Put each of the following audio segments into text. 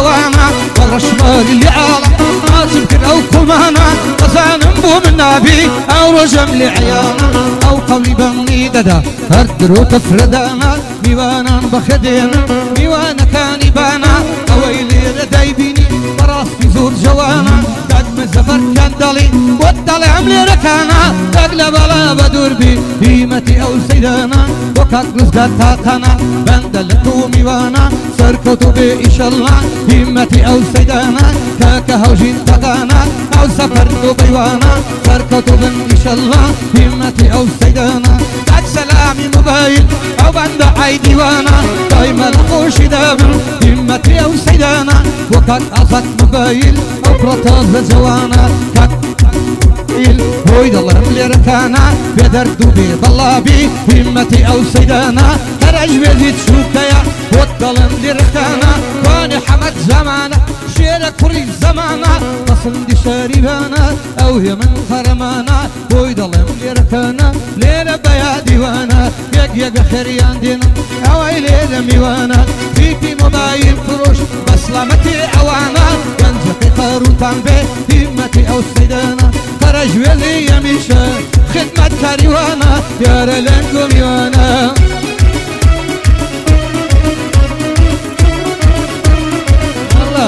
جوانا والرشمال اللي عالم ما تمكن أو كمانا قزان بو من نبي أو رجم لعيانا أو قولي بني ددا هردرو تفردانا ميوانا بخدينا ميوانا كان بانا أويلي رداي بيني براس في زور جوانا قد مزفر كان دلي والدلي عملي ركانا تقلب على بدور بي هيمتي أو سيدانا وكاك نزداد تاقانا بندلتو ميوانا سركتو بي إش الله هيمتي أو سيدانا كاكا هوجين تاقانا أو سفرتو بيوانا سركتو بن إش الله هيمتي أو سيدانا قد سلامي موبايل أو بند عيدي وانا دايما خوش دابر همتي أو سيدانا وكاك أصك موبايل أو بروتاز جوانا كاك هويد الله رملي ركانا بدردو بي ضلابي همتي أو سيدانا هرج بيزيد شوكايا وطلن لي ركانا واني حمد زمانا شيرا كوري زمانا تصل دي شاربانا أو هي من خرمانا هويد الله رملي ركانا ليلة بيا ديوانا يق خريان دينا أوي ليلة ميوانا فيكي موبايل فروش بسلامتي أوانا ينزقي قارون تنبي همتي أو سيدانا خرج ولي يمشى خدمة كريوانا يا رلنكم يوانا الله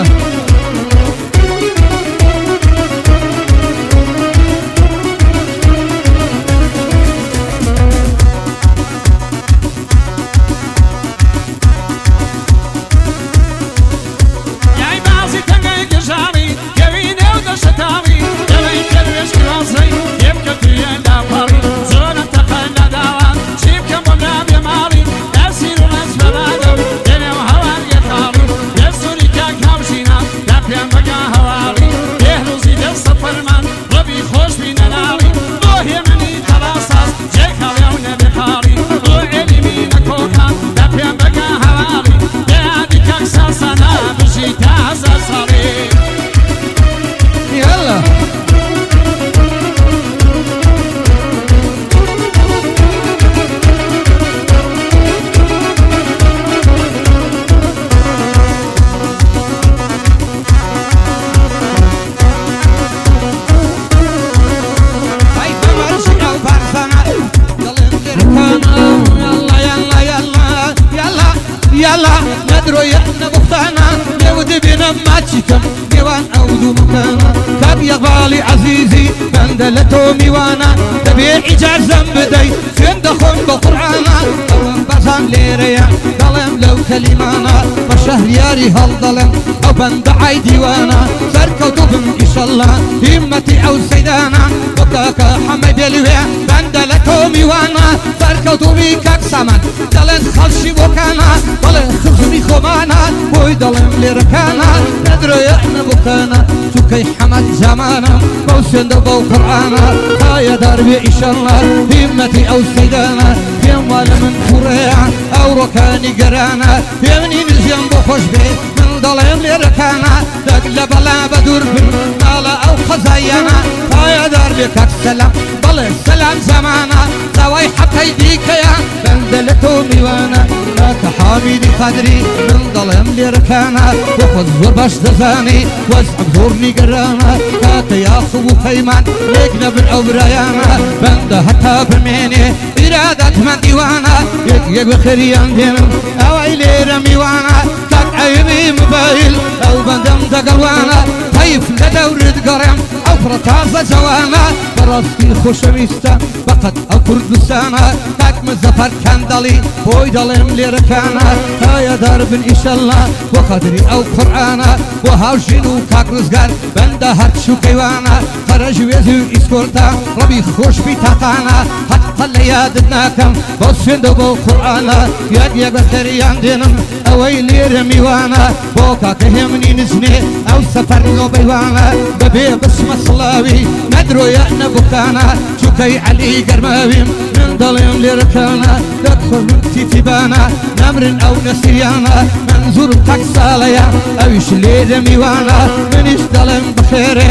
يلا ندرو يحنا بختانا يود بنا ماتشكم ديوان أودو مكانا كاب يغالي عزيزي بندلتو ميوانا تبيع إيجار زنبدي سندخون بقرعانا أوان بزان ليريا ظلم لو كلمانا مشهر ياري هالظلم أو بندعي ديوانا سركو دوبم إن شاء الله همتي أو سيدانا وكاكا حمد الويا بندلتو ميوانا سركو دوبي كاك سامان دلن خلشي بوكانا خزمي خمانا ويدلم لركانا ندرو يحنا بكانا سكي حمد زمانا موسند بو قرآنا هاي دربي إن شاء الله همتي أو سيدانا يموال من فريع أو ركاني قرانا يمني نزيان بخوش بي من ضلم لركانا تقلب لا بدور بالنالا أو خزيانا هاي دربي كاك سلام ضل السلام زمانا زواي حتى يديك يا بندلتو ميوانا حاميدي قدري من ظلم لركانا وخذ زور باش دزاني واسعب زورني قرانا كاك ياخو خيمان لقنا بالعبريانا بنده حتى برميني إرادة من ديوانا يك بخريان دينم أو عيلي رميوانا كاك عيبي موبايل أو بندم دقلوانا طيف لدورة قرم أو فرطاسة جوانا براسي خوشويستا فقط أو كردستانا كاك مزفر كندلي ويدلم لركانا هاي درب إن شاء الله وقدري أو قرآنا وهاوشينو كاك رزقار بنده هرشو كيوانا خرج ويزو إسكورتا ربي خوش بيتاقانا حتى اللي يادناكم بوسفندو بو قرآنا يد بخريان دينم أويلي رميوانا بوكا كهمني نزني أو سفر نو بيوانا ببي بسم الصلاوي ندرو يأنا بكانا شكي علي قرماوي من ظلم لركانا تدخل من تيتبانا نمر أو نسيانا منزور تكساليا أو يشلي رميوانا من اشتلم بخيري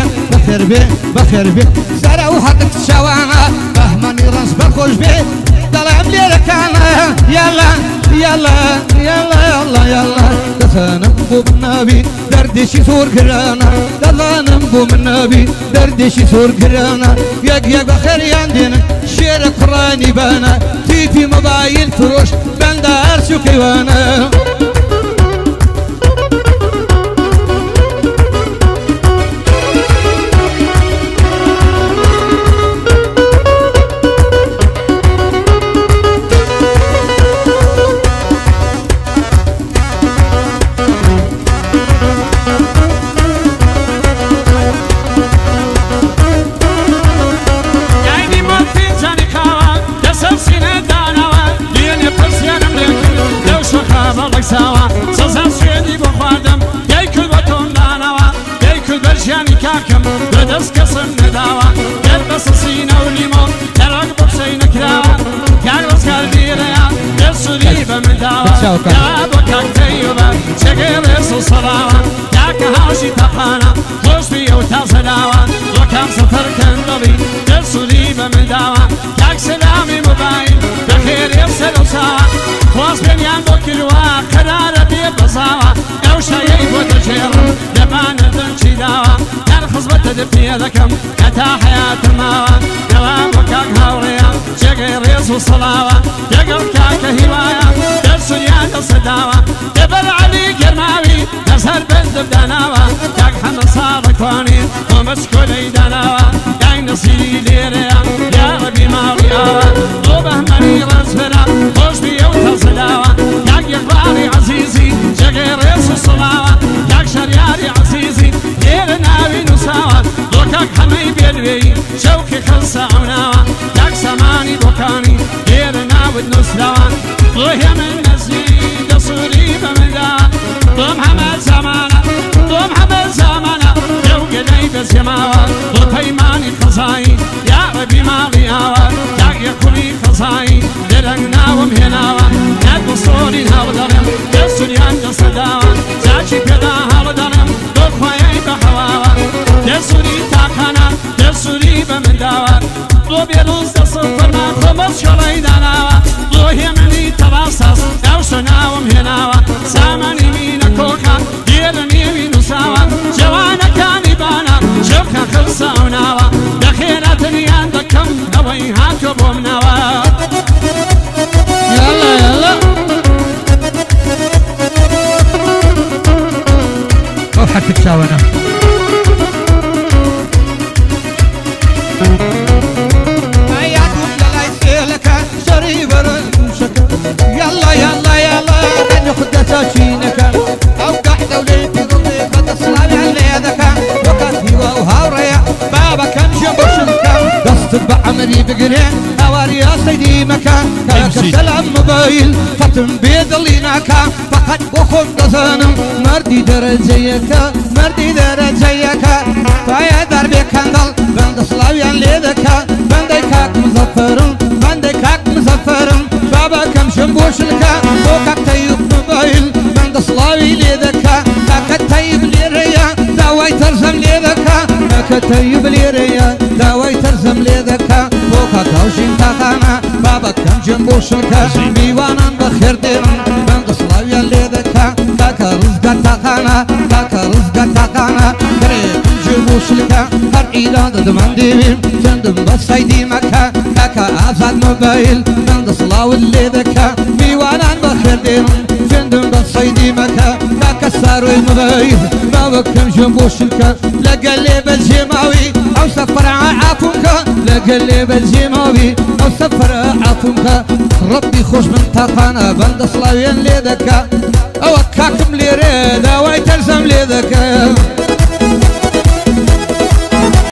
بخير بي سرعو حقك شوانا فهماني رنس بخوش بي ظلم لركانا يلا يلا يلا يلا يلا دفنم بو بالنبي دردشي ثور كرانا دفنم بو بالنبي دردشي ثور كرانا يق بخير يندين شير قراني بانا تيتي موبايل فروش بندار شو كيوانا سوا سزا سويدي بخوادم ياكل بطون دانوا ياكل برشاني كاكم بدس قسم نداوا يلبس سينا وليمون تلق بقسين كراوا كاغلس كالديريا يسولي بمداوا يا بكاك تيوبا شكل يسو صلاوا ياك هاشي تقانا خوش بيو تاسداوا وكام سفر كندلي يسولي بمداوا ياك سلامي موبايل بخير يفسد وساوا خواص بنيان بكلوا قرار بيبصاوا او شايف وتشير دبان الدنشي داوا كان خصبت دفني ذكم كتا حياة الماوا دوام وكاك هاوريا شقي ريس وصلاوا يقل كاك هوايا درسو ياد الصداوا دبل علي كرماوي نسهر بنت بدناوا كاك حمد صادق واني ومسكولي دناوا كاك نصيري ليريا يا ربي ماويا وبه مني رزفنا خوش بيو تصداوا كاك يقبالي عزيزي شقي ريس وصلاوا كاك شرياري عزيزي دير ناوي نساوا دوكاك حمي بيدوي شوكي خلصة عناوا كاك سماني بوكاني دير ناوي نسلاوا ضوهي من نسلي دصوري بمداوا ضم حمد زمانا ضم حمد زمانا يوقي لي بزيماوا وطيماني خزاي يا ربي ماغياوا كاك يكوني خزاي درقنا ومهناوا نادو صوري هاودرم دسولي عند صداوا زاكي بيدا هاودرم دوخواي بحواوا دسولي تاقانا دسولي بمداوا دو بيروز دصفرنا خمس شلي داناوا ضوهي مني تباسس اوشنا ومهناوا سامني مينا كوكا ديرني وينوساوا جوانا كاني بانا شوكا خلصة وناوا دخيراتني عندكم اوي هاتو بومناوا يلا يلا روح تتشاونا يلا يلا يلا ناخد تاشينك او قحده وليتي ضلي فتصلى عليك وكاتي وهاوريا بابا كان جنبشنك قصت بعمري بقرين هواري يا سيدي مكان كاك سلام موبايل ختم بيضليناك فقط بخون قصانم مردي درج زيك مردي درج زيك فيا دربي كندل بند صلاويان ليدك بنديكاك مزفرم بنديكاك مزفرم بابا كم شنبوش لك وكاك تيب موبايل بند صلاوي ليدك كاك تيب ليريا داوي ترزم ليدك كاك تيب ليريا داوي ترزم ليدك وكاك هوشين تاقانا بابا كم شنبوش لك بيوانا بخير ديرم بند صلاوي ليدك كاك رزق تاقانا كاك رزق تاقانا كريم جنبوش لك هر إيلان دمان ديبين تندم بسايدي مكا كاكا آزاد موبايل بند صلاوي ليدك بيوانا بخير ديرم تندم بسايدي مكا كاكا ساروي موبايل بابا كم جنبوش لك لقلي بالجماوي أو سفر عافوك لقلي بالجماوي أو سفر عافوك ربي خوش من تاقانا بند صلاوي ليدك أو كاكم ليري داوي تلزم ليدك